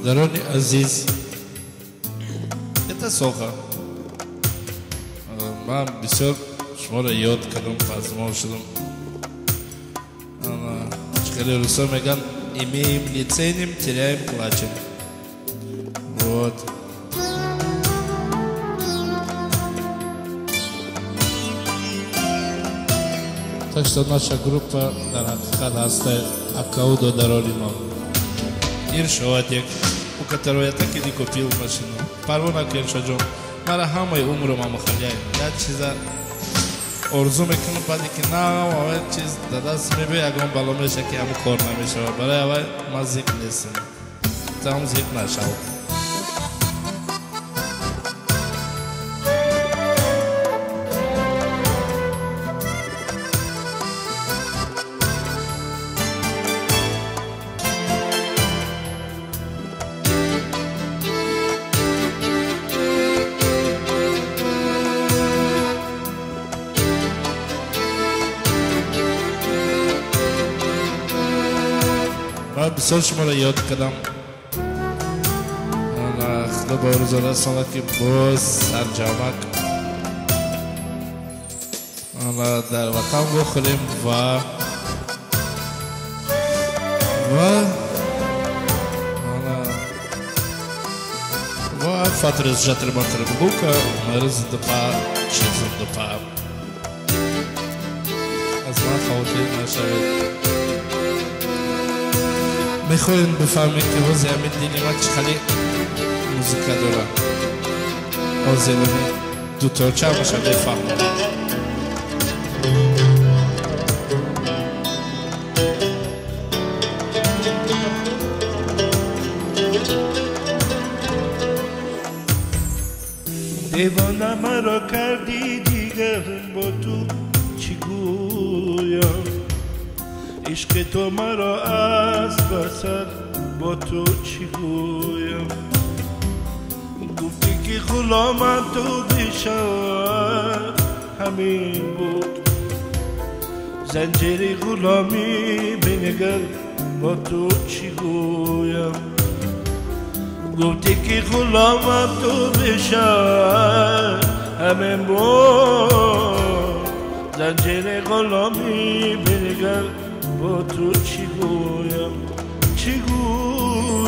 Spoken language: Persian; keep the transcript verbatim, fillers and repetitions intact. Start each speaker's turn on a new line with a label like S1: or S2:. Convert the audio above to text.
S1: برادران عزیز اتساقا من بسیار شما را یاد کردم پزمان شدم خیلی روزا میگن имеем не ценим, теряем, плачем. Вот. Так что наша группа хакикат Акаудо Даролино. Иршаватек, у которого я так и не купил машину. Парвона Киршаджон. Мара хамай умру мама халяй. Я чиза орзу мекунам баъди ки на авай чиз да даст мебе ягон бало меша ки ҳамун кор намешавад. Барои авай ман зик нестам. Там зик нашав. بسیار شما را یاد کردم خدا با روز رسانه که باز سرجامک در وطن بخوریم و و و فتره جتر بطر بلوکا مرز دپا چیزم دپا از من خواتین نشوید میخواین بفهمید که حوزه همین دینی من چه خیلی موزیکا دارم حوزه همین دو تا چه باشه بفهمم
S2: دیوانه مرا کردی دیگر با تو چی گویم عشق تو مرا از بسر با تو چی گویم گفتی که غلامم تو بشم همین بود زنجیر غلامی بنگر با تو چی گویم گفتی که غلامم تو بشم همین بود زنجیر غلامی بنگر با تو چی گویم چی گویم